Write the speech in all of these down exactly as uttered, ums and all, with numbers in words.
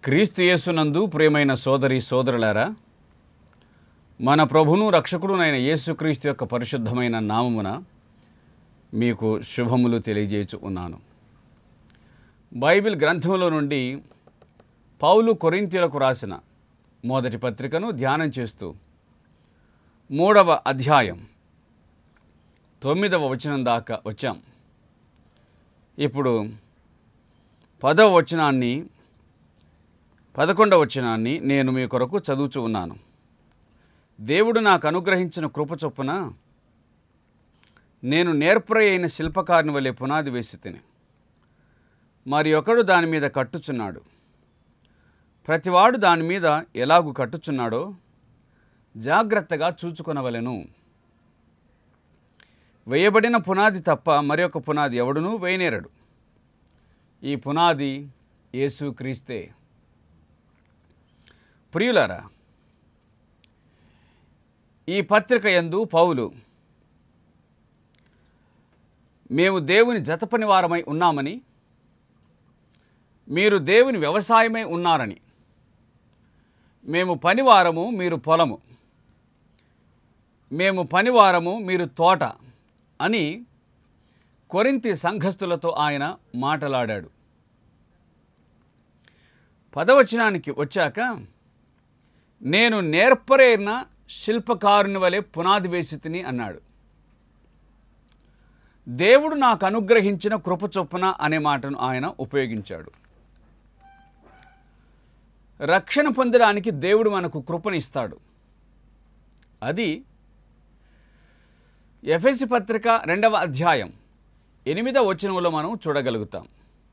క్రీస్తు యేసునందు ప్రియమైన సోదరి సోదరులారా, మన ప్రభును రక్షకుడునైన యేసుక్రీస్తు యొక్క పరిశుద్ధమైన నామమున మీకు శుభములు తెలియజేయచు ఉన్నాను. బైబిల్ గ్రంథంలో నుండి పౌలు కొరింథీయులకు రాసిన మొదటి పత్రికను ధ్యానం చేస్తూ మూడవ అధ్యాయం తొమ్మిదవ వచనం దాకా వచ్చాం. ఇప్పుడు పదవ వచనాన్ని పదకొండవ వచనాన్ని నేను మీ కొరకు చదువుచూ ఉన్నాను. దేవుడు నాకు అనుగ్రహించిన కృప చొప్పున నేను నేర్పరి అయిన శిల్పకారుని వలె పునాది వేసి తిని, మరి ఒకడు దాని మీద కట్టుచున్నాడు. ప్రతివాడు దాని మీద ఎలాగు కట్టుచున్నాడో జాగ్రత్తగా చూచుకొనవలెను. వేయబడిన పునాది తప్ప మరి ఒక పునాది ఎవడునూ వేయనేరడు. ఈ పునాది యేసుక్రీస్తే. ప్రియులారా, ఈ పత్రిక యందు పౌలు మేము దేవుని జతపని వారమై ఉన్నామని, మీరు దేవుని వ్యవసాయమై ఉన్నారని, మేము పనివారము మీరు పొలము, మేము పనివారము మీరు తోట అని కొరింథీ సంఘస్థులతో ఆయన మాటలాడాడు. పదవచనానికి వచ్చాక, నేను నేర్పరైన శిల్పకారుని వలె పునాది వేసి తిని అన్నాడు. దేవుడు నాకు అనుగ్రహించిన కృప చొప్పున అనే మాటను ఆయన ఉపయోగించాడు. రక్షణ పొందడానికి దేవుడు మనకు కృపనిస్తాడు. అది ఎఫెసీ పత్రిక రెండవ అధ్యాయం ఎనిమిదవ వచనంలో మనం చూడగలుగుతాం.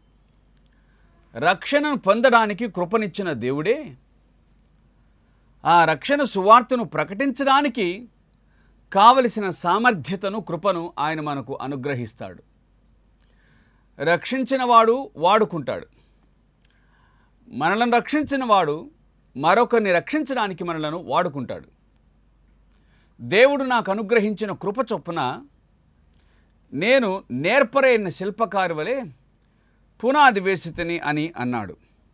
రక్షణను పొందడానికి కృపనిచ్చిన దేవుడే ఆ రక్షణ సువార్తను ప్రకటించడానికి కావలసిన సామర్థ్యతను, కృపను ఆయన మనకు అనుగ్రహిస్తాడు. రక్షించిన వాడు వాడుకుంటాడు. మనలను రక్షించిన వాడు మరొకరిని రక్షించడానికి మనలను వాడుకుంటాడు. దేవుడు నాకు అనుగ్రహించిన కృప చొప్పున నేను నేర్పరైన శిల్పకారు వలె పునాది వేసి తిని అని అన్నాడు.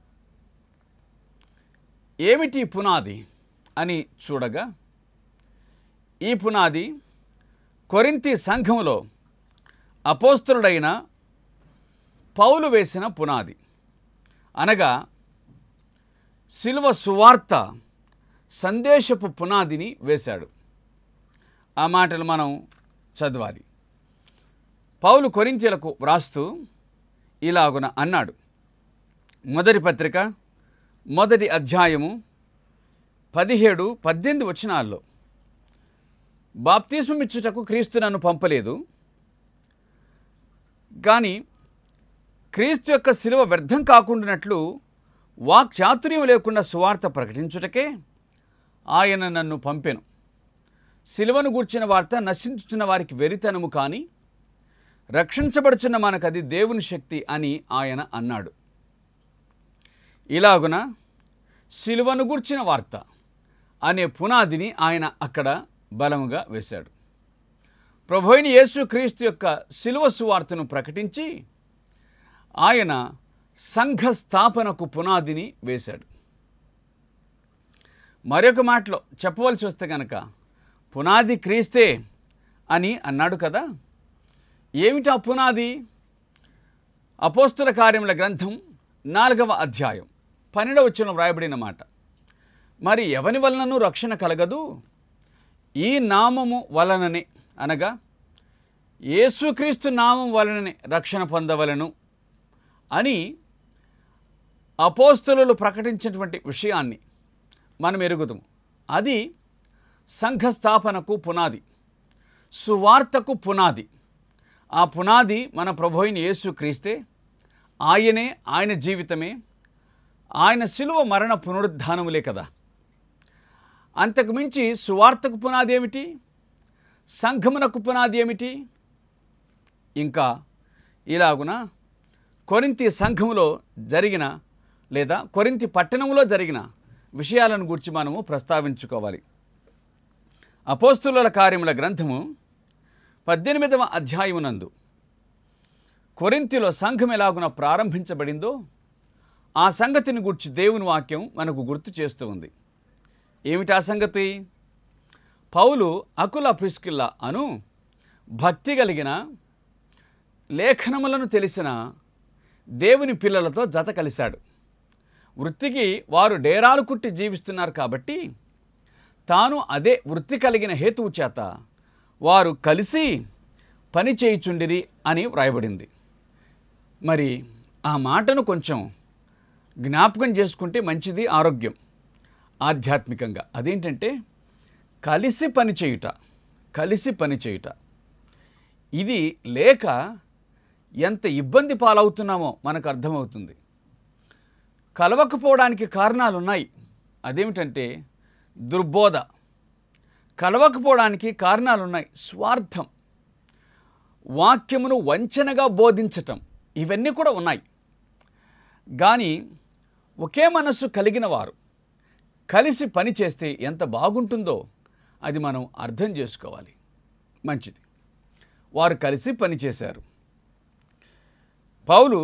ఏమిటి పునాది అని చూడగా, ఈ పునాది కొరింథీ సంఘములో అపోస్తలుడైన పౌలు వేసిన పునాది. అనగా శిలువ సువార్త సందేశపు పునాదిని వేశాడు. ఆ మాటలు మనం చదవాలి. పౌలు కొరింథీయులకు వ్రాస్తూ ఇలాగున అన్నాడు. మొదటి పత్రిక మొదటి అధ్యాయము పదిహేడు పద్దెనిమిది వచనాల్లో, బాప్తిస్మం ఇచ్చుటకు క్రీస్తు నన్ను పంపలేదు, కానీ క్రీస్తు యొక్క శిలువ వ్యర్థం కాకుండానట్లు వాక్చాతుర్యం లేకుండా సువార్త ప్రకటించుటకే ఆయన నన్ను పంపెను. శిలువను గూర్చిన వార్త నశించుచున్న వారికి వెరితనము, కానీ రక్షించబడుచున్న మనకది దేవుని శక్తి అని ఆయన అన్నాడు. ఇలాగున శిలువను గూర్చిన వార్త అనే పునాదిని ఆయన అక్కడ బలముగా వేశాడు. ప్రభువైన యేసుక్రీస్తు యొక్క శిలువ సువార్తను ప్రకటించి ఆయన సంఘ స్థాపనకు పునాదిని వేశాడు. మరొక మాటలో చెప్పవలసి వస్తే కనుక, పునాది క్రీస్తే అని అన్నాడు కదా. ఏమిటి ఆ పునాది? అపోస్తల కార్యముల గ్రంథం నాలుగవ అధ్యాయం పన్నెండవ వచనంలో వ్రాయబడిన మాట, మరి ఎవని వలనను రక్షణ కలగదు, ఈ నామము వలననే, అనగా యేసుక్రీస్తు నామం వలననే రక్షణ పొందవలను అని అపోస్తలులు ప్రకటించినటువంటి విషయాన్ని మనం ఎరుగుతాము. అది సంఘ స్థాపనకు పునాది, సువార్తకు పునాది. ఆ పునాది మన ప్రభువైన యేసుక్రీస్తే. ఆయనే, ఆయన జీవితమే, ఆయన శిలువ మరణ పునరుద్ధానములే కదా. అంతకు మించి సువార్తకు పునాది ఏమిటి? సంఘమునకు పునాది ఏమిటి? ఇంకా ఇలాగున కొరింథీ సంఘములో జరిగిన లేదా కొరింథీ పట్టణంలో జరిగిన విషయాలను గురించి మనము ప్రస్తావించుకోవాలి. అపోస్తలుల కార్యముల గ్రంథము పద్దెనిమిదవ అధ్యాయమునందు కొరింథీలో సంఘం ఎలాగున ప్రారంభించబడిందో ఆ సంగతిని గురించి దేవుని వాక్యం మనకు గుర్తు చేస్తూ ఉంది. ఏమిటి ఆ సంగతి? పౌలు అకుల ప్రిస్కిల్ల అను భక్తి కలిగిన లేఖనములను తెలిసిన దేవుని పిల్లలతో జత కలిశాడు. వృత్తికి వారు డేరాలు కుట్టి జీవిస్తున్నారు కాబట్టి తాను అదే వృత్తి కలిగిన హేతువు చేత వారు కలిసి పని చేయుచుండిరి అని వ్రాయబడింది. మరి ఆ మాటను కొంచెం జ్ఞాపకం చేసుకుంటే మంచిది, ఆరోగ్యం ఆధ్యాత్మికంగా. అదేంటంటే కలిసి పని చేయుట, కలిసి పని చేయుట. ఇది లేక ఎంత ఇబ్బంది పాలవుతున్నామో మనకు అర్థమవుతుంది. కలవకపోవడానికి కారణాలు ఉన్నాయి. అదేమిటంటే దుర్బోధ. కలవకపోవడానికి కారణాలు ఉన్నాయి. స్వార్థం, వాక్యమును వంచనగా బోధించటం, ఇవన్నీ కూడా ఉన్నాయి. కానీ ఒకే మనస్సు కలిగిన వారు కలిసి పని చేస్తే ఎంత బాగుంటుందో అది మనం అర్థం చేసుకోవాలి. మంచిది, వారు కలిసి పనిచేశారు. పౌలు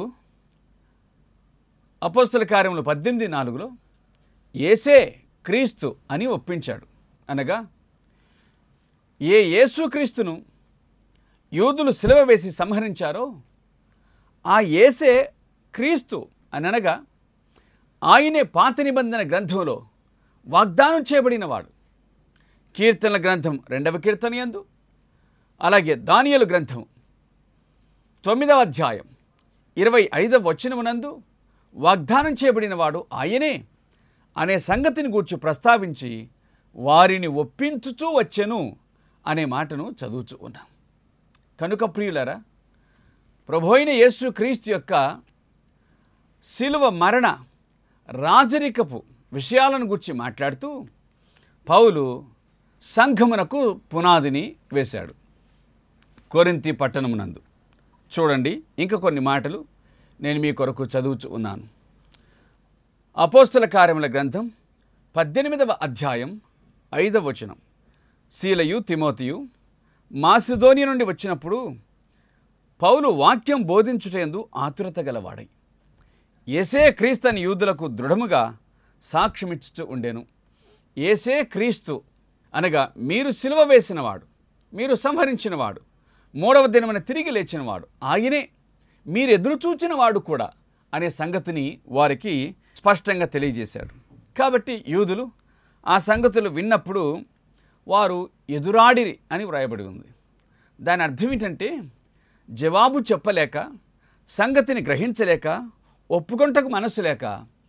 అపోస్తల కార్యములు పద్దెనిమిది నాలుగులో యేసే క్రీస్తు అని ఒప్పించాడు. అనగా ఏ యేసు క్రీస్తును యూదులు సిలువ వేసి సంహరించారో ఆ యేసే క్రీస్తు అని అనగా ఆయనే పాత నిబంధన గ్రంథంలో వాగ్దానం చేయబడినవాడు. కీర్తనల గ్రంథం రెండవ కీర్తన యందు, అలాగే దానియేలు గ్రంథం తొమ్మిదవ అధ్యాయం ఇరవై ఐదవ వచనమునందు వాగ్దానం చేయబడినవాడు ఆయనే అనే సంగతిని గూర్చి ప్రస్తావించి వారిని ఒప్పించుచూ వచ్చెను అనే మాటను చదువుచూ ఉన్నాం. కనుక ప్రియులరా, ప్రభు అయిన యేసు క్రీస్తు యొక్క శిలువ మరణ రాజరికపు విషయాలను గురించి మాట్లాడుతూ పౌలు సంఘమునకు పునాదిని వేశాడు. కొరింథీ పట్టణమునందు చూడండి, ఇంకా కొన్ని మాటలు నేను మీ కొరకు చదువుచు ఉన్నాను. అపోస్తల కార్యముల గ్రంథం పద్దెనిమిదవ అధ్యాయం ఐదవ వచనం. సీలయు తిమోతియు మాసిదోనియ నుండి వచ్చినప్పుడు పౌలు వాక్యం బోధించుటయందు ఆతురత గలవాడై యేసే క్రీస్తు అని యూదులకు దృఢముగా సాక్ష్యమిచ్చుచూ ఉండెను. యేసే క్రీస్తు అనగా మీరు సిలువ వేసినవాడు, మీరు సంహరించినవాడు, మూడవ దినమున తిరిగి లేచినవాడు, ఆయనే మీరు ఎదురు చూచిన వాడు కూడా అనే సంగతిని వారికి స్పష్టంగా తెలియజేశాడు. కాబట్టి యూదులు ఆ సంగతులు విన్నప్పుడు వారు ఎదురాడిరి అని వ్రాయబడి ఉంది. దాని అర్థం ఏంటంటే జవాబు చెప్పలేక, సంగతిని గ్రహించలేక, ఒప్పుకొంటకు మనసు లేక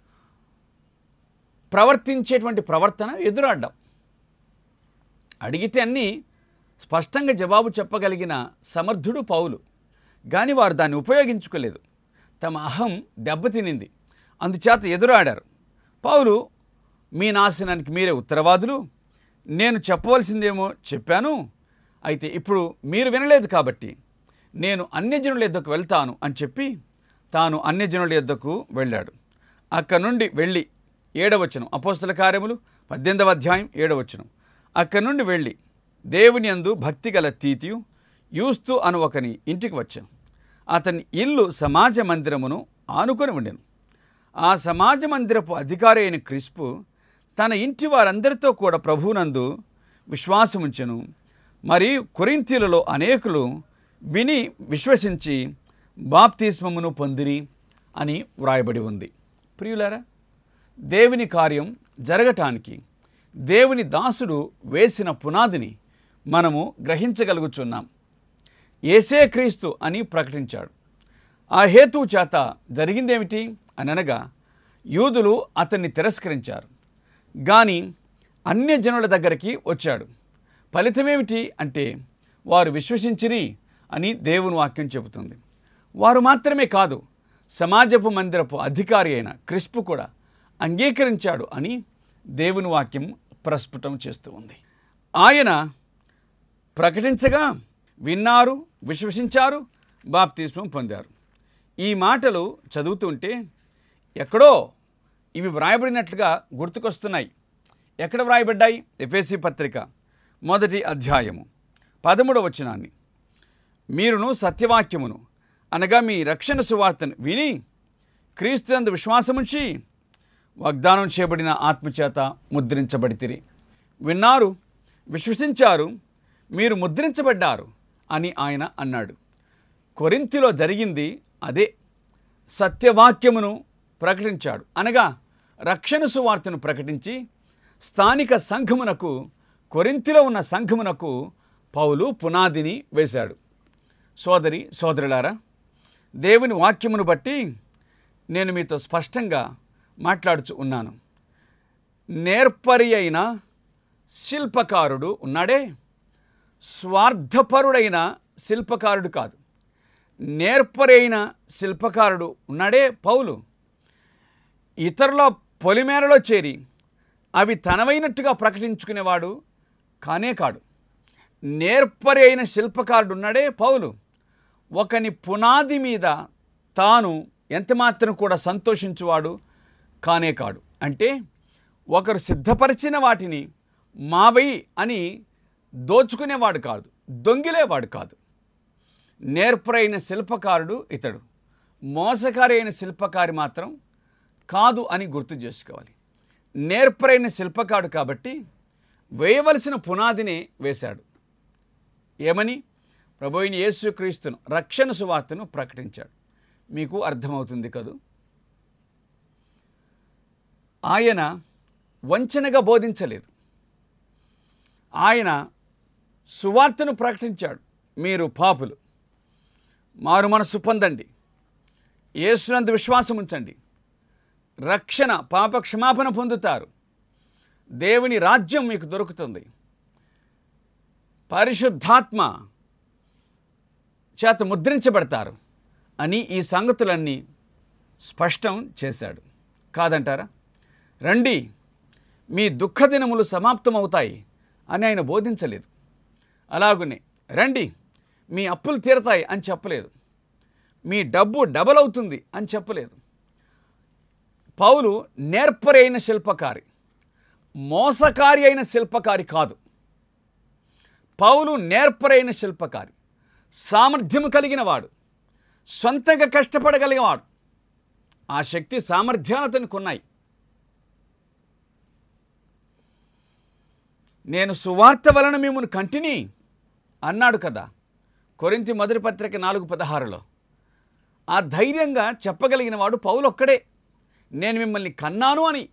ప్రవర్తించేటువంటి ప్రవర్తన ఎదురాడ్డం. అడిగితే అన్నీ స్పష్టంగా జవాబు చెప్పగలిగిన సమర్థుడు పౌలు. కానీ వారు దాన్ని ఉపయోగించుకోలేదు. తమ అహం దెబ్బతినింది, అందుచేత ఎదురాడారు. పౌలు, మీ నాశనానికి మీరే ఉత్తరవాదులు, నేను చెప్పవలసిందేమో చెప్పాను, అయితే ఇప్పుడు మీరు వినలేదు కాబట్టి నేను అన్యజనుల యొద్దకు వెళ్తాను అని చెప్పి తాను అన్యజనుల యొద్దకు వెళ్ళాడు. అక్కడి నుండి వెళ్ళి ఏడవచనం, అపోస్తల కార్యములు పద్దెనిమిదవ అధ్యాయం ఏడవచనం. అక్కడి నుండి వెళ్ళి దేవుని యందు భక్తి గల తీతియు యూస్తు అను ఒకని ఇంటికి వచ్చాను. అతని ఇల్లు సమాజ మందిరమును ఆనుకొని ఉండెను. ఆ సమాజ మందిరపు అధికారి అయిన క్రిస్పు తన ఇంటి వారందరితో కూడా ప్రభువునందు విశ్వాసముంచెను. మరియు కొరింథీయులలో అనేకులు విని విశ్వసించి బాప్తిస్మమును పొందిరి అని వ్రాయబడి ఉంది. ప్రియులారా, దేవుని కార్యం జరగటానికి దేవుని దాసుడు వేసిన పునాదిని మనము గ్రహించగలుగుచున్నాం. యేసే క్రీస్తు అని ప్రకటించాడు. ఆ హేతువు చేత జరిగిందేమిటి అని అనగా యూదులు అతన్ని తిరస్కరించారు, కానీ అన్యజనుల దగ్గరికి వచ్చాడు. ఫలితమేమిటి అంటే వారు విశ్వసించిరి అని దేవుని వాక్యం చెబుతుంది. వారు మాత్రమే కాదు, సమాజపు మందిరపు అధికారి అయిన క్రిస్పు కూడా అంగీకరించాడు అని దేవుని వాక్యం ప్రస్ఫుటం చేస్తూ ఉంది. ఆయన ప్రకటించగా విన్నారు, విశ్వసించారు, బాప్తిస్మం పొందారు. ఈ మాటలు చదువుతుంటే ఎక్కడో ఇవి వ్రాయబడినట్లుగా గుర్తుకొస్తున్నాయి. ఎక్కడ వ్రాయబడ్డాయి? ఎఫెసీ పత్రిక మొదటి అధ్యాయము పదమూడవ వచనాన్ని, మీరును సత్యవాక్యమును అనగా మీ రక్షణ సువార్తను విని క్రీస్తునందు విశ్వాసముంచి వాగ్దానం చేయబడిన ఆత్మచేత ముద్రించబడితిరి. విన్నారు, విశ్వసించారు, మీరు ముద్రించబడ్డారు అని ఆయన అన్నాడు. కొరింథీలో జరిగింది అదే. సత్యవాక్యమును ప్రకటించాడు, అనగా రక్షణ సువార్తను ప్రకటించి స్థానిక సంఘమునకు, కొరింథీలో ఉన్న సంఘమునకు పౌలు పునాదిని వేశాడు. సోదరి సోదరులారా, దేవుని వాక్యమును బట్టి నేను మీతో స్పష్టంగా మాట్లాడుచు ఉన్నాను. నేర్పరి అయిన శిల్పకారుడు ఉన్నాడే, స్వార్థపరుడైన శిల్పకారుడు కాదు. నేర్పరి అయిన శిల్పకారుడు ఉన్నాడే పౌలు. ఇతరుల పొలిమేరలో చేరి అవి తనవైనట్టుగా ప్రకటించుకునేవాడు కానే కాడు. నేర్పరి అయిన శిల్పకారుడు ఉన్నాడే పౌలు. ఒకని పునాది మీద తాను ఎంతమాత్రం కూడా సంతోషించువాడు కానే కాడు. అంటే ఒకరు సిద్ధపరిచిన వాటిని మావై అని దోచుకునేవాడు కాదు, దొంగిలేవాడు కాదు. నేర్పరైన శిల్పకారుడు ఇతడు. మోసకారి అయిన శిల్పకారి మాత్రం కాదు అని గుర్తు చేసుకోవాలి. నేర్పరైన శిల్పకారుడు కాబట్టి వేయవలసిన పునాదినే వేశాడు. ఏమని? ప్రభువైన యేసుక్రీస్తును, రక్షణ సువార్తను ప్రకటించాడు. మీకు అర్థమవుతుంది కదూ. ఆయన వంచనగా బోధించలేదు. ఆయన సువార్తను ప్రకటించాడు. మీరు పాపులు, మారు మనస్సు పొందండి, యేసునందు విశ్వాసం ఉంచండి, రక్షణ పాప క్షమాపణ పొందుతారు, దేవుని రాజ్యం మీకు దొరుకుతుంది, పరిశుద్ధాత్మ చేత ముద్రించబడతారు అని ఈ సంగతులన్నీ స్పష్టం చేశాడు. కాదంటారా? రండి, మీ దుఃఖదినములు సమాప్తమవుతాయి అని ఆయన బోధించలేదు. అలాగునే రండి, మీ అప్పులు తీరతాయి అని చెప్పలేదు. మీ డబ్బు డబల్ అవుతుంది అని చెప్పలేదు. పౌలు నేర్పరి అయిన శిల్పకారి, మోసకారి అయిన శిల్పకారి కాదు. పౌలు నేర్పరైన శిల్పకారి, సామర్థ్యము కలిగిన వాడు, సొంతంగా కష్టపడగలిగేవాడు. ఆ శక్తి సామర్థ్యాలు అతనికి ఉన్నాయి. నేను సువార్త వలన మిమ్మును కంటిని అన్నాడు కదా కొరింథీ మొదటి పత్రిక నాలుగు పదహారులో. ఆ ధైర్యంగా చెప్పగలిగిన వాడు పౌలు ఒక్కడే. నేను మిమ్మల్ని కన్నాను అని.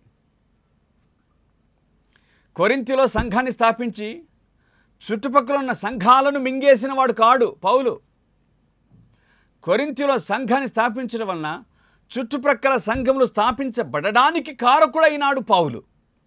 కొరింథీలో సంఘాన్ని స్థాపించి చుట్టుపక్కల ఉన్న సంఘాలను మింగేసిన వాడు కాడు పౌలు. కొరింథీలో సంఘాన్ని స్థాపించడం వలన చుట్టుప్రక్కల సంఘములు స్థాపించబడడానికి కారకుడైనాడు పౌలు.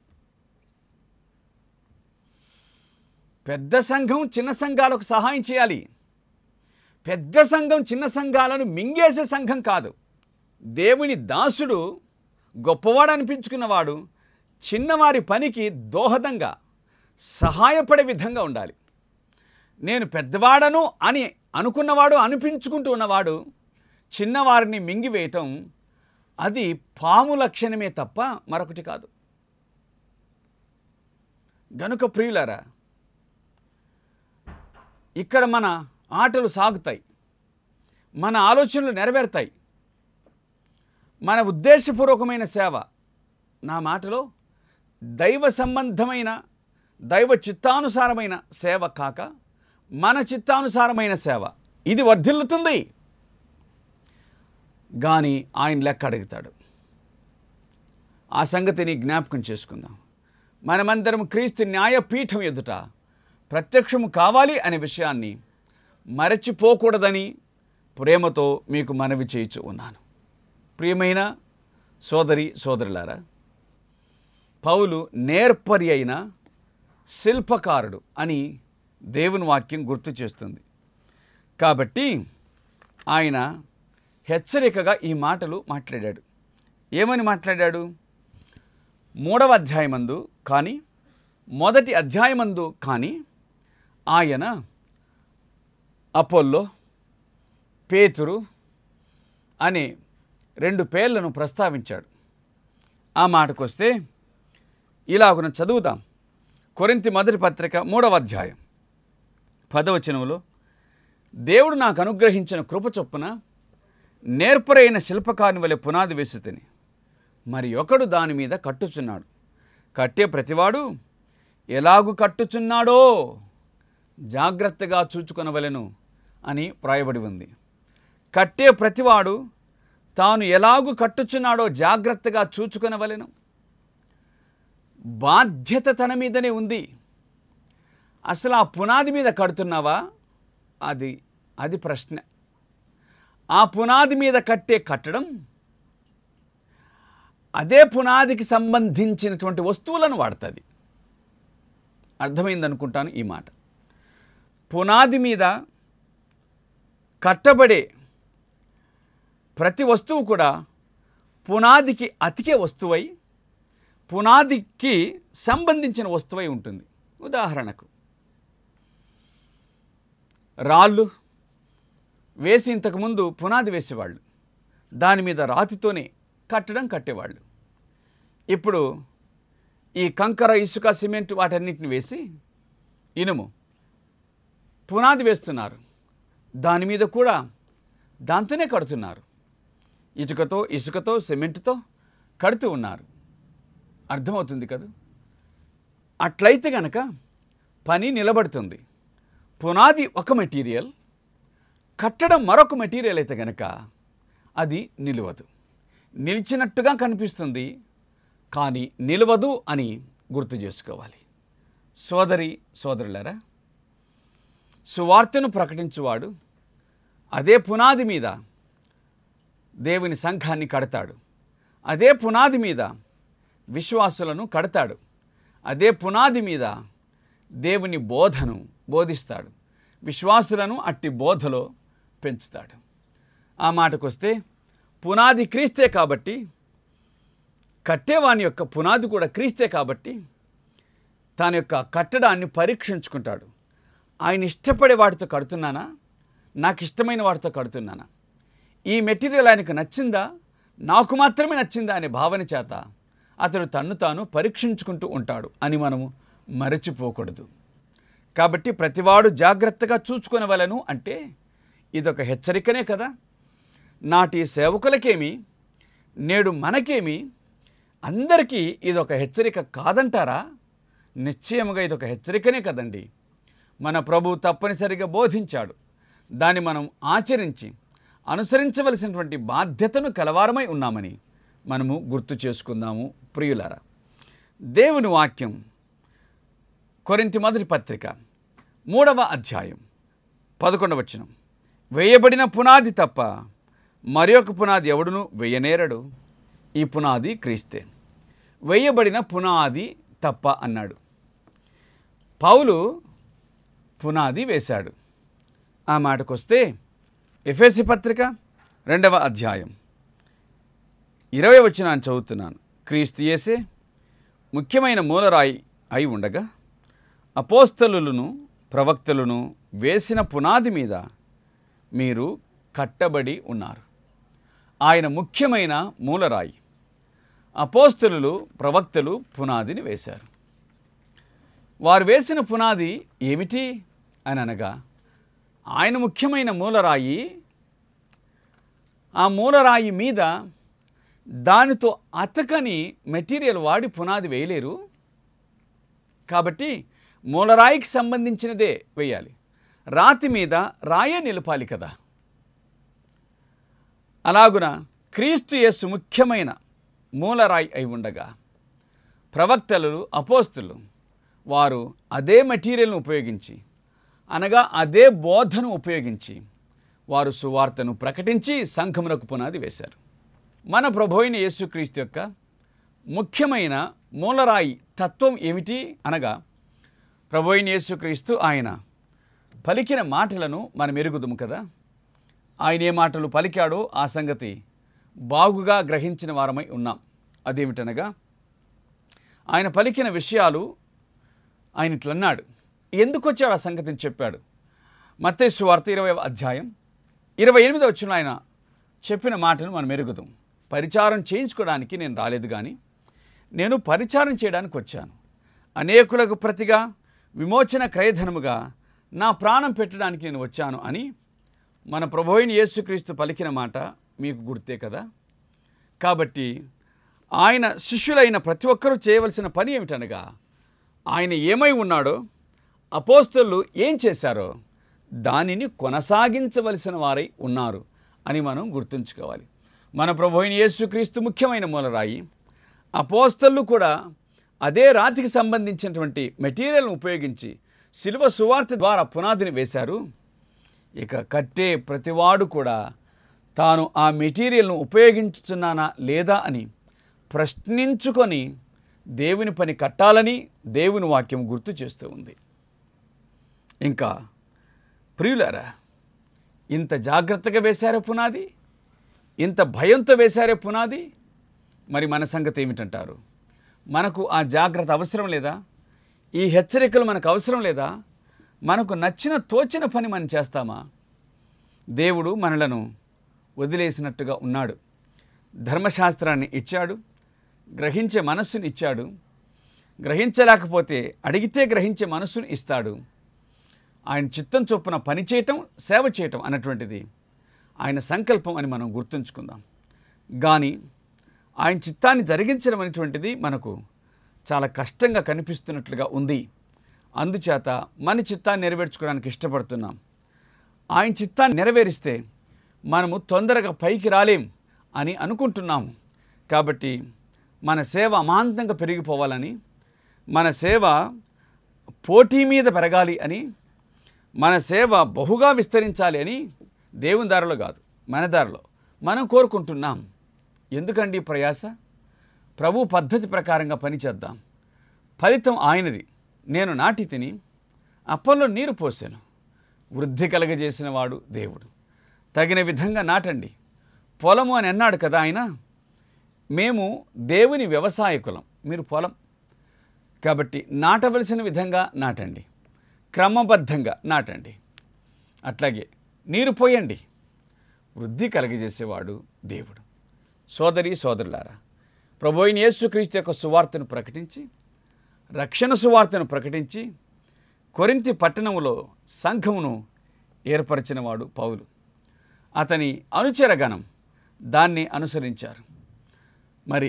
పెద్ద సంఘం చిన్న సంఘాలకు సహాయం చేయాలి. పెద్ద సంఘం చిన్న సంఘాలను మింగేసే సంఘం కాదు. దేవుని దాసుడు గొప్పవాడు అనిపించుకున్నవాడు చిన్నవారి పనికి దోహదంగా సహాయపడే విధంగా ఉండాలి. నేను పెద్దవాడను అని అనుకున్నవాడు, అనిపించుకుంటూ ఉన్నవాడు చిన్నవారిని మింగివేయటం అది పాము లక్షణమే తప్ప మరొకటి కాదు. గనుక ప్రియులారా, ఇక్కడ మన ఆటలు సాగుతాయి, మన ఆలోచనలు నెరవేరుతాయి, మన ఉద్దేశపూర్వకమైన సేవ, నా మాటలో దైవ సంబంధమైన దైవ చిత్తానుసారమైన సేవ కాక మన చిత్తానుసారమైన సేవ, ఇది వర్ధిల్లుతుంది. కానీ ఆయన లెక్క అడుగుతాడు. ఆ సంగతిని జ్ఞాపకం చేసుకుందాం. మనమందరం క్రీస్తు న్యాయపీఠం ఎదుట ప్రత్యక్షము కావాలి అనే విషయాన్ని మరచిపోకూడదని ప్రేమతో మీకు మనవి చేయించు ఉన్నాను. ప్రియమైన సోదరి సోదరులారా, పౌలు నేర్పరి అయిన శిల్పకారుడు అని దేవుని వాక్యం గుర్తు చేస్తుంది. కాబట్టి ఆయన హెచ్చరికగా ఈ మాటలు మాట్లాడాడు. ఏమని మాట్లాడాడు? మూడవ అధ్యాయమందు కానీ మొదటి అధ్యాయమందు కానీ ఆయన అపోల్లో, పేతురు అనే రెండు పేర్లను ప్రస్తావించాడు. ఆ మాటకొస్తే ఇలాగున చదువుదాం. కొరింథీ మొదటి పత్రిక మూడవ అధ్యాయం పదవచనంలో, దేవుడు నాకు అనుగ్రహించిన కృప చొప్పున నేర్పరైన శిల్పకారుని వలె పునాది వేసితిని, మరి ఒకడు దాని మీద కట్టుచున్నాడు. కట్టే ప్రతివాడు ఎలాగు కట్టుచున్నాడో జాగ్రత్తగా చూచుకొనవలెను అని వ్రాయబడి ఉంది. కట్టే ప్రతివాడు తాను ఎలాగు కట్టుచున్నాడో జాగ్రత్తగా చూచుకొనవలెను. బాధ్యత తన మీదనే ఉంది. అసలు ఆ పునాది మీద కడుతున్నావా? అది అది ప్రశ్న. ఆ పునాది మీద కట్టే కట్టడం అదే పునాదికి సంబంధించినటువంటి వస్తువులను వాడుతుంది. అర్థమైందనుకుంటాను ఈ మాట. పునాది మీద కట్టబడే ప్రతి వస్తువు కూడా పునాదికి అతికే వస్తువై, పునాదికి సంబంధించిన వస్తువై ఉంటుంది. ఉదాహరణకు రాళ్ళు వేసి ఇంతకుముందు పునాది వేసేవాళ్ళు, దాని మీద రాతితోనే కట్టడం కట్టేవాళ్ళు. ఇప్పుడు ఈ కంకర, ఇసుక, సిమెంట్ వాటన్నిటిని వేసి ఇనుము పునాది వేస్తున్నారు. దాని మీద కూడా దాంతోనే కడుతున్నారు. ఇటుకతో, ఇసుకతో, సిమెంట్తో కడుతూ ఉన్నారు. అర్థమవుతుంది కదా? అట్లయితే గనక పని నిలబడుతుంది. పునాది ఒక మెటీరియల్, కట్టడం మరొక మెటీరియల్ అయితే గనక అది నిలవదు. నిలిచినట్టుగా కనిపిస్తుంది, కానీ నిలవదు అని గుర్తు చేసుకోవాలి. సోదరి సోదరులారా, సువార్తను ప్రకటించువాడు అదే పునాది మీద దేవుని సంఘాన్ని కడతాడు. అదే పునాది మీద విశ్వాసులను కడతాడు. అదే పునాది మీద దేవుని బోధను బోధిస్తాడు. విశ్వాసులను అట్టి బోధలో పెంచుతాడు. ఆ మాటకొస్తే పునాది క్రీస్తే కాబట్టి, కట్టేవాని యొక్క పునాది కూడా క్రీస్తే కాబట్టి తన యొక్క కట్టడాన్ని పరీక్షించుకుంటాడు. ఆయన ఇష్టపడే వాటితో కడుతున్నానా, నాకు ఇష్టమైన వాటితో కడుతున్నానా, ఈ మెటీరియల్ ఆయనకు నచ్చిందా, నాకు మాత్రమే నచ్చిందా అనే భావన చేత అతడు తన్ను తాను పరీక్షించుకుంటూ ఉంటాడు అని మనము మరచిపోకూడదు. కాబట్టి ప్రతివాడు జాగ్రత్తగా చూసుకొనవలెను అంటే ఇదొక హెచ్చరికనే కదా. నాటి సేవకులకేమి, నేడు మనకేమి, అందరికీ ఇదొక హెచ్చరిక కాదంటారా? నిశ్చయముగా ఇదొక హెచ్చరికనే కదండి. మన ప్రభు తప్పనిసరిగా బోధించాడు. దాన్ని మనం ఆచరించి అనుసరించవలసినటువంటి బాధ్యతను కలవారమై ఉన్నామని మనము గుర్తు చేసుకుందాము. ప్రియులారా, దేవుని వాక్యం కొరింథీ మొదటి పత్రిక మూడవ అధ్యాయం పదకొండవ వచనం, వేయబడిన పునాది తప్ప మరి ఒక పునాది ఎవడును వేయనేరడు, ఈ పునాది క్రీస్తే. వేయబడిన పునాది తప్ప అన్నాడు. పౌలు పునాది వేశాడు. ఆ మాటకొస్తే ఎఫెసీ పత్రిక రెండవ అధ్యాయం ఇరవై వచనాన్ని చదువుతున్నాను. క్రీస్తు యేసే ముఖ్యమైన మూలరాయి అయి ఉండగా అపోస్తలులను ప్రవక్తలను వేసిన పునాది మీద మీరు కట్టబడి ఉన్నారు. ఆయన ముఖ్యమైన మూలరాయి. అపోస్తలులు ప్రవక్తలు పునాదిని వేశారు. వారు వేసిన పునాది ఏమిటి అని అనగా ఆయన ముఖ్యమైన మూలరాయి. ఆ మూలరాయి మీద దానితో అతకని మెటీరియల్ వాడి పునాది వేయలేరు. కాబట్టి మూలరాయికి సంబంధించినదే వేయాలి. రాతి మీద రాయే నిలపాలి కదా. అలాగున క్రీస్తు యేసు ముఖ్యమైన మూలరాయి అయి ఉండగా ప్రవక్తలు, అపోస్తులు వారు అదే మెటీరియల్ను ఉపయోగించి, అనగా అదే బోధను ఉపయోగించి వారు సువార్తను ప్రకటించి సంఘమునకు పునాది వేశారు. మన ప్రభువైన యేసుక్రీస్తు యొక్క ముఖ్యమైన మూలరాయి తత్వం ఏమిటి అనగా ప్రభువైన యేసుక్రీస్తు ఆయన పలికిన మాటలను మనం ఎరుగుదుము కదా. ఆయన ఏ మాటలు పలికాడో ఆ సంగతి బాగుగా గ్రహించిన వారమై ఉన్నాం. అదేమిటనగా ఆయన పలికిన విషయాలు ఆయన ఇట్లన్నాడు. ఎందుకు వచ్చాడు ఆ సంగతిని చెప్పాడు. మత్తయి సువార్త ఇరవై అధ్యాయం ఇరవై ఎనిమిది వచ్చిన ఆయన చెప్పిన మాటను మనం ఎరుగుదాం. పరిచారం చేయించుకోవడానికి నేను రాలేదు, కానీ నేను పరిచారం చేయడానికి వచ్చాను. అనేకులకు ప్రతిగా విమోచన క్రయధనముగా నా ప్రాణం పెట్టడానికి నేను వచ్చాను అని మన ప్రభువైన యేసుక్రీస్తు పలికిన మాట మీకు గుర్తే కదా. కాబట్టి ఆయన శిష్యులైన ప్రతి ఒక్కరూ చేయవలసిన పని ఏమిటనగా, ఆయన ఏమై ఉన్నాడో, అపోస్తలులు ఏం చేశారో దానిని కొనసాగించవలసిన వారై ఉన్నారు అని మనం గుర్తుంచుకోవాలి. మన ప్రభువైన యేసుక్రీస్తు ముఖ్యమైన మూలరాయి. అపోస్తలులు కూడా అదే రాతికి సంబంధించినటువంటి మెటీరియల్ను ఉపయోగించి శిలువ సువార్త ద్వారా పునాదిని వేశారు. ఇక కట్టే ప్రతివాడు కూడా తాను ఆ మెటీరియల్ను ఉపయోగించుతున్నానా లేదా అని ప్రశ్నించుకొని దేవుని పని కట్టాలని దేవుని వాక్యం గుర్తు చేస్తూ ఉంది. ఇంకా ప్రియులారా, ఇంత జాగ్రత్తగా వేశారే పునాది, ఇంత భయంతో వేశారే పునాది, మరి మన సంగతి ఏమిటంటారు? మనకు ఆ జాగ్రత్త అవసరం లేదా? ఈ హెచ్చరికలు మనకు అవసరం లేదా? మనకు నచ్చిన తోచిన పని మనం చేస్తామా? దేవుడు మనలను వదిలేసినట్టుగా ఉన్నాడు. ధర్మశాస్త్రాన్ని ఇచ్చాడు, గ్రహించే మనస్సుని ఇచ్చాడు. గ్రహించలేకపోతే అడిగితే గ్రహించే మనస్సును ఇస్తాడు. ఆయన చిత్తం చొప్పున పని చేయటం, సేవ చేయటం అన్నటువంటిది ఆయన సంకల్పం అని మనం గుర్తుంచుకుందాం. కానీ ఆయన చిత్తాన్ని జరిగించడం అనేటువంటిది మనకు చాలా కష్టంగా కనిపిస్తున్నట్లుగా ఉంది. అందుచేత మన చిత్తాన్ని నెరవేర్చుకోవడానికి ఇష్టపడుతున్నాం. ఆయన చిత్తాన్ని నెరవేరిస్తే మనము తొందరగా పైకి రాలేం అని అనుకుంటున్నాము. కాబట్టి మన సేవ అమాంతంగా పెరిగిపోవాలని, మన సేవ పోటీ మీద పెరగాలి అని, మన సేవ బహుగా విస్తరించాలి అని దేవుని దారిలో కాదు, మన దారిలో మనం కోరుకుంటున్నాం. ఎందుకండి ప్రయాస? ప్రభు పద్ధతి ప్రకారంగా పనిచేద్దాం. ఫలితం ఆయనది. నేను నాటి తిని అప్పల్లో నీరు పోసాను, వృద్ధి కలగజేసిన వాడు దేవుడు. తగిన విధంగా నాటండి. పొలము అని అన్నాడు కదా ఆయన. మేము దేవుని వ్యవసాయకులం, మీరు పొలం. కాబట్టి నాటవలసిన విధంగా నాటండి, క్రమబద్ధంగా నాటండి. అట్లాగే నీరు పోయండి. వృద్ధి కలగజేసేవాడు దేవుడు. సోదరి సోదరులారా, ప్రభువైన యేసుక్రీస్తు యొక్క సువార్తను ప్రకటించి, రక్షణ సువార్తను ప్రకటించి కొరింథీ పట్టణములో సంఘమును ఏర్పరిచినవాడు పౌలు. అతని అనుచరగణం దాన్ని అనుసరించారు. మరి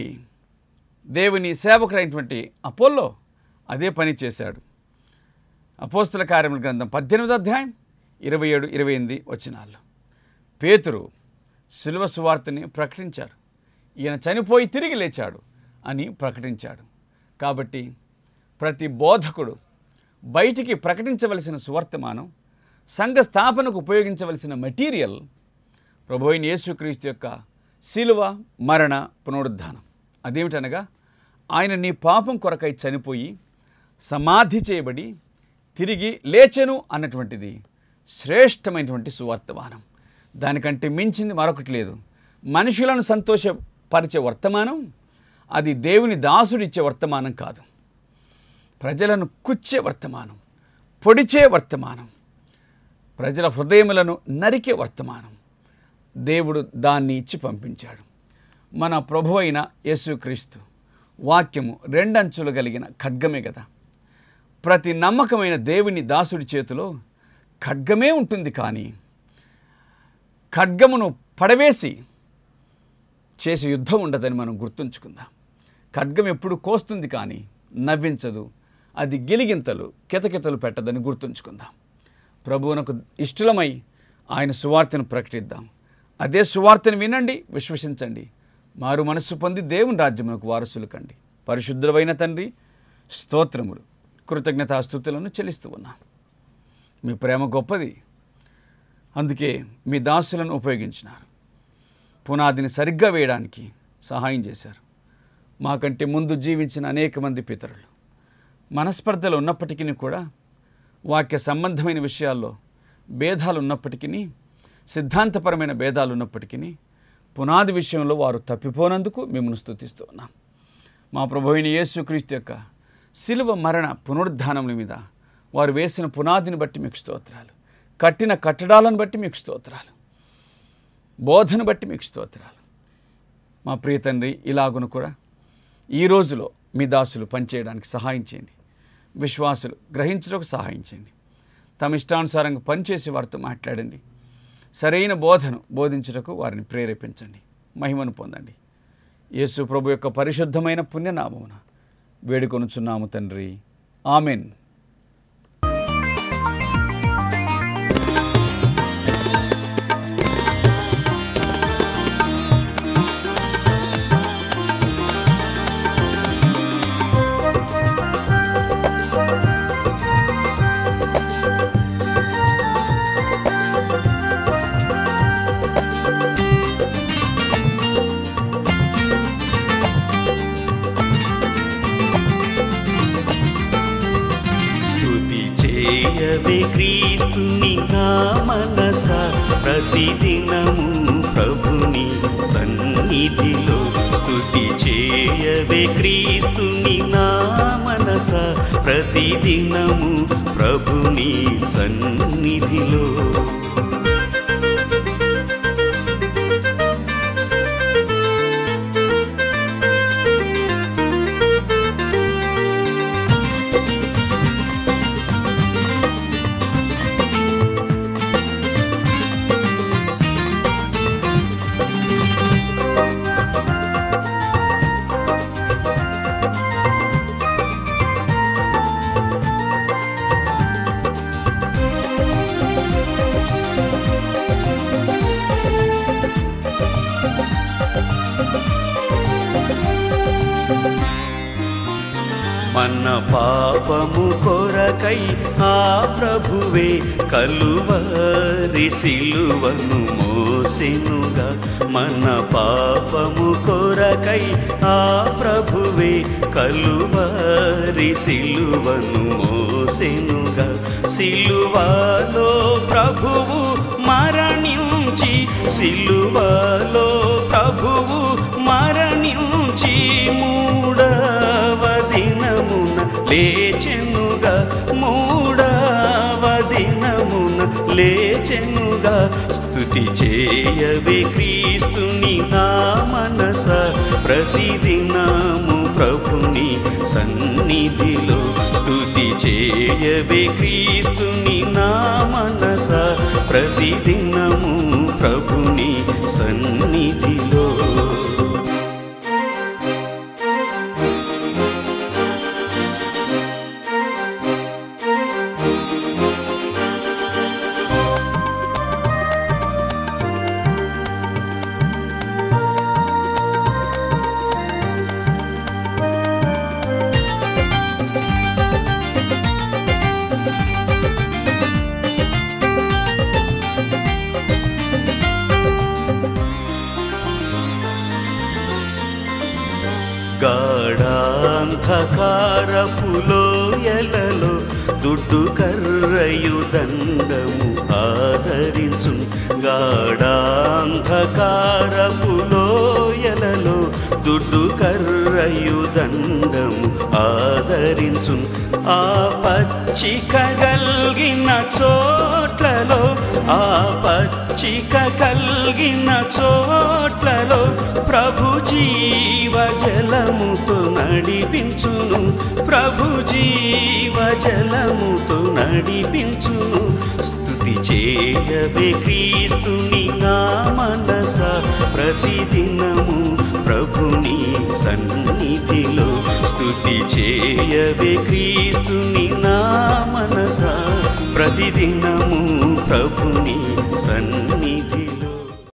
దేవుని సేవకుడైనటువంటి అపోల్లో అదే పని చేశాడు. అపోస్తుల కార్యముల గ్రంథం పద్దెనిమిదో అధ్యాయం ఇరవై ఏడు ఇరవై ఎనిమిది వచనాల్లో పేతురు శిలువ సువార్తని ప్రకటించారు. ఈయన చనిపోయి తిరిగి లేచాడు అని ప్రకటించాడు. కాబట్టి ప్రతి బోధకుడు బయటికి ప్రకటించవలసిన సువర్తమానం, సంఘ స్థాపనకు ఉపయోగించవలసిన మెటీరియల్ ప్రభువైన యేసుక్రీస్తు యొక్క శిలువ, మరణ, పునరుద్ధానం. అదేమిటనగా ఆయన నీ పాపం కొరకై చనిపోయి సమాధి చేయబడి తిరిగి లేచెను అన్నటువంటిది శ్రేష్టమైనటువంటి సువర్తమానం. దానికంటే మించింది మరొకటి లేదు. మనుషులను సంతోషపరిచే వర్తమానం అది దేవుని దాసుడిచ్చే వర్తమానం కాదు. ప్రజలను కుచ్చే వర్తమానం, పొడిచే వర్తమానం, ప్రజల హృదయములను నరికే వర్తమానం దేవుడు దాన్ని ఇచ్చి పంపించాడు. మన ప్రభు అయిన యేసుక్రీస్తు వాక్యము రెండంచులు కలిగిన ఖడ్గమే కదా. ప్రతి నమ్మకమైన దేవుని దాసుడి చేతిలో ఖడ్గమే ఉంటుంది, కానీ ఖడ్గమును పడవేసి చేసే యుద్ధం ఉండదని మనం గుర్తుంచుకుందాం. ఖడ్గం ఎప్పుడు కోస్తుంది కానీ నవ్వించదు, అది గిలిగింతలు కితకితలు పెట్టదని గుర్తుంచుకుందాం. ప్రభువునకు ఇష్టలమై ఆయన సువార్తను ప్రకటిద్దాం. అదే సువార్తను వినండి, విశ్వసించండి, మారు మనస్సు పొంది దేవుని రాజ్యమునకు వారసులు కండి. పరిశుద్ధులైన తండ్రి, స్తోత్రములు, కృతజ్ఞతాస్తుతులను చెల్లిస్తూ ఉన్నాం. మీ ప్రేమ గొప్పది, అందుకే మీ దాసులను ఉపయోగించినారు. పునాదిని సరిగ్గా వేయడానికి సహాయం చేశారు. మాకంటే ముందు జీవించిన అనేక మంది పితరులు మనస్పర్ధలు ఉన్నప్పటికీ కూడా, వాక్య సంబంధమైన విషయాల్లో భేదాలు ఉన్నప్పటికీ, సిద్ధాంతపరమైన భేదాలు ఉన్నప్పటికీ, పునాది విషయంలో వారు తప్పిపోనందుకు మిమ్మల్ని స్తుతిస్తూ ఉన్నాం. మా ప్రభువైన యేసుక్రీస్తు యొక్క శిలువ, మరణ, పునరుద్ధానముల మీద వారు వేసిన పునాదిని బట్టి మీకు స్తోత్రాలు, కట్టిన కట్టడాలను బట్టి మీకు స్తోత్రాలు, బోధను బట్టి మీకు స్తోత్రాలు. మా ప్రియ తండ్రి, ఇలాగును కూడా ఈ రోజులో మీ దాసులు పనిచేయడానికి సహాయం చేయండి. విశ్వాసులు గ్రహించడానికి సహాయం చేయండి. తమ ఇష్టానుసారంగా పనిచేసి వారితో మాట్లాడండి. సరైన బోధను బోధించుటకు వారిని ప్రేరేపించండి. మహిమను పొందండి. యేసు ప్రభు యొక్క పరిశుద్ధమైన పుణ్యనామమున వేడుకొనుచున్నాము తండ్రి. ఆమెన్. చేయవే క్రీస్తుని నా మనస, ప్రతిదినము ప్రభుని సన్నిధిలో. స్తుతి చేయవే క్రీస్తుని నా మనస, ప్రతిదినము ప్రభుని సన్నిధిలో. మన పాపము కొరకై ఆ ప్రభువే కలువరి సిలువను మోసెనుగా. మన పాపము కొరకై ఆ ప్రభువే కలువరి సిలువను మోసెనుగా. సిలువలో ప్రభువు మరణించి, సిలువలో ప్రభువు మరణించి మూడవ దినమున లేచెనుగా, మూడవ దినమున లేచెనుగా. స్తుతి చేయవే క్రీస్తుని నా మనస, ప్రతిదినము ప్రభుని సన్నిధిలో. స్తుతి చేయవే క్రీస్తుని నా మనస, ప్రతిదినము ప్రభుని సన్నిధిలో. గాఢాంధకారపు లోయలలో దుడ్డు కర్రయు దండము ఆదరించు. గాఢాంధకారపు లోయలలో దుడ్డు కర్రయు దండము ఆదరించు. ఆ పచ్చిక గల్గిన చోట్లలో, ఆ పచ్చిక కలిగిన చోట్లలో ప్రభు జీవ జలముతో నడిపించును, ప్రభు జీవ జలముతో నడిపించును. స్తుతి చేయవే క్రీస్తుని నా మనస, ప్రతిదినము ప్రభుని సన్నిధిలో. స్తుతి చేయవే క్రీస్తుని నా మనస, ప్రతిదినము ప్రభుని సన్నిధి.